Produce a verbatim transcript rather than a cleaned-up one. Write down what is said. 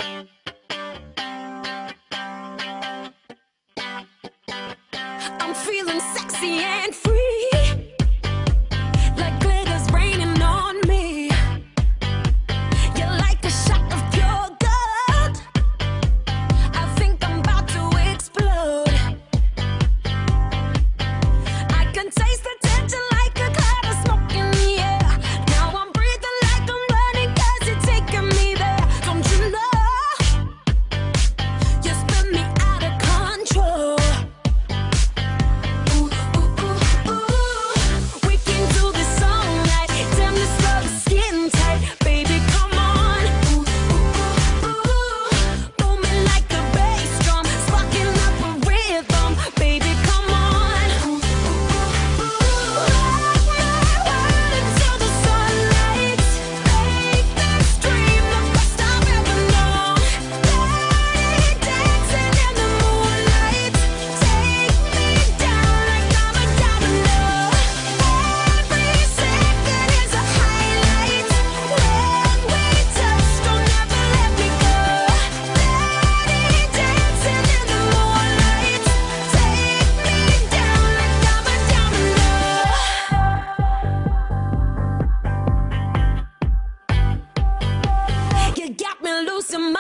I'm feeling sexy and free, like glitter's raining on me. You're like a shot of pure gold. I think I'm about to explode. I can taste the tension like a cloud of smoke in the air. Now I'm breathing like I'm running 'cause you're taking me there. Don't you know? You spin me out of control. Losing